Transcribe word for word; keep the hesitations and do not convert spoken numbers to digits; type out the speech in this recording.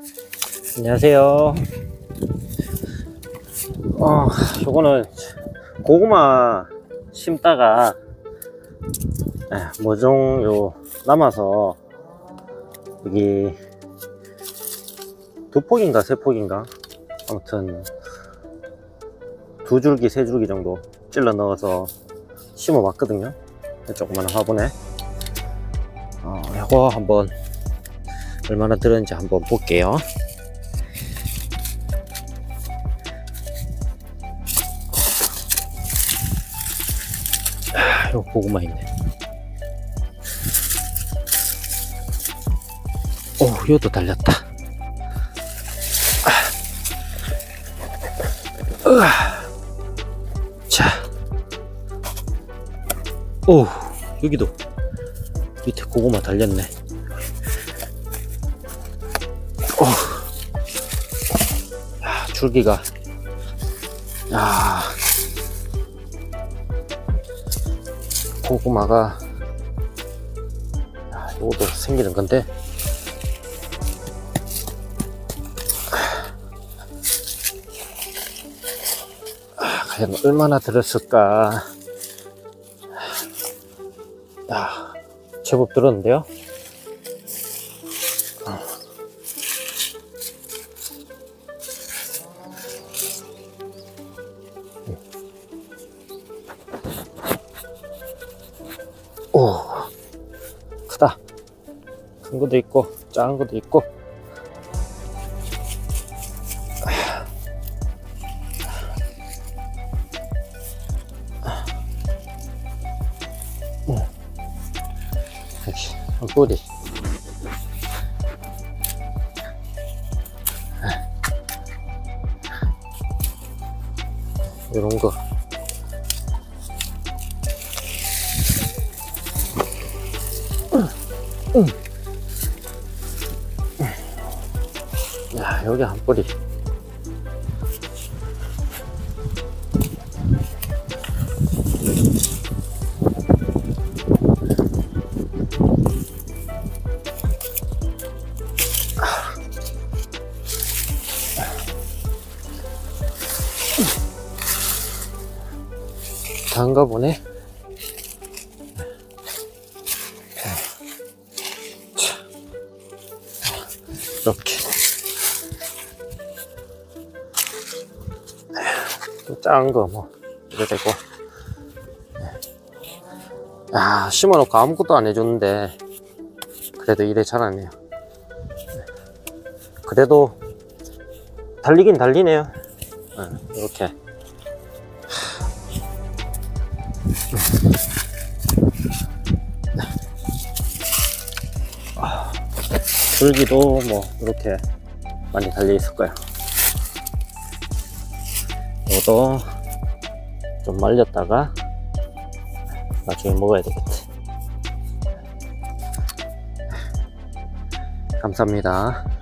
안녕하세요. 어, 요거는 고구마 심다가 에, 모종 요 남아서 여기 두 폭인가 세 폭인가 아무튼 두 줄기 세 줄기 정도 찔러 넣어서 심어 봤거든요. 조그마한 화분에. 어, 요거 한번 얼마나 들었는지 한번 볼게요. 아, 요 고구마 있네. 오, 이것도 달렸다. 아. 자, 오, 여기도 밑에 고구마 달렸네. 오, 야, 줄기가, 야, 고구마가, 야, 요것도 생기는 건데. 과연 얼마나 들었을까. 야, 제법 들었는데요. 오, 크다. 큰 것도 있고 작은 것도 있고. 역시 한 뿌리. 이런 거. 응. 야, 여기 한 뿌리. 다인가 보네. 이렇게 좀 작은 거 뭐 이래 되고. 야, 심어놓고 아무것도 안 해줬는데 그래도 이래 자라네요. 그래도 달리긴 달리네요. 이렇게. 줄기도 뭐 이렇게 많이 달려 있을 거예요. 이것도 좀 말렸다가 나중에 먹어야 되겠다. 감사합니다.